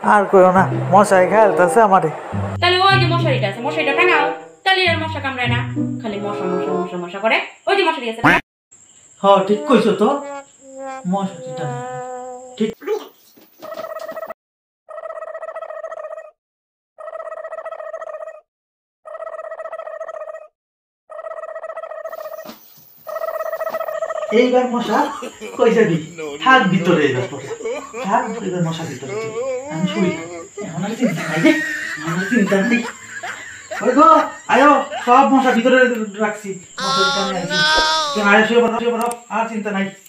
আর কইও না মশাই খেলতেছে আমারে। তাহলে ওই যে মশারিটা আছে মশারিটা টাঙাও, তাহলে আর মশা কামড়ায় না, খালি মশা মশা মশা মশা করে। ওই যে মশারি আছে না? হ্যাঁ ঠিক কইছো তো, মশারিটা ঠিক। এইবার মশা কই যাবি? থাক ভিতরে, এবার থাক, এবার মশা ভিতরে, আমি শুই। এখন আর চিন্তা নাই রে, এখন আর চিন্তা নেই। ওই গো আয়ো, সব মশা ভিতরে রাখছি, মশারি টানে আনছি। আয় শুয়ে পড়ো, শুয়ে পড়ো, আর চিন্তা নাই।